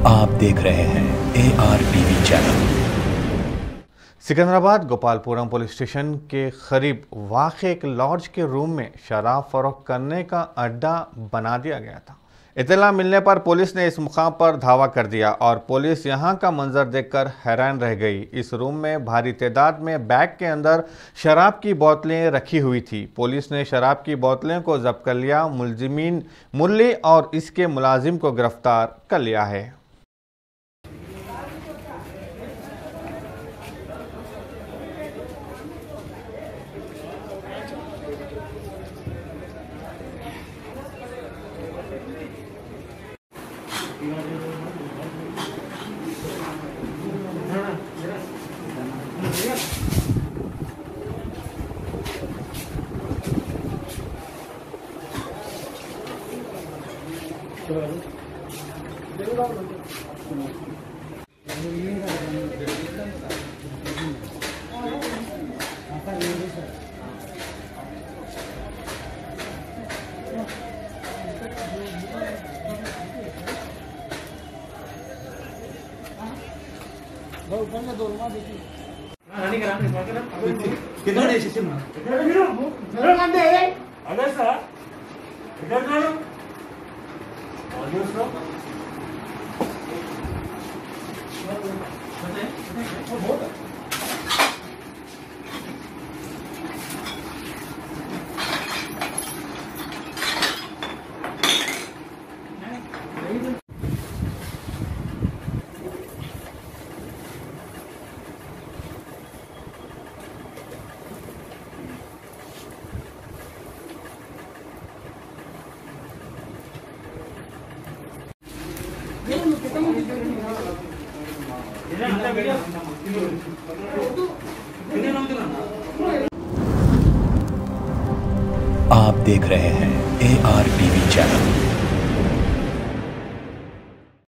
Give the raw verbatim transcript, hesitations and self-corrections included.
आप देख रहे हैं A R TV channel. Secunderabad Gopalpuram police station के करीब वाक़ एक लॉज के रूम में शराब फरोख्त करने का अड्डा बना दिया गया था। इत्तला मिलने पर पुलिस ने इस मुकाम पर धावा कर दिया और पुलिस यहां का मंजर देखकर हैरान रह गई। इस रूम में भारी तादाद में बैग के अंदर शराब की बोतलें रखी हुई थी। पुलिस ने शराब की बोतलें को जब्त कर लिया। मुलजिमीन मुल्ली और इसके मुलाजिम को गिरफ्तार कर लिया है। आप देख रहे हैं ए आर टीवी चैनल।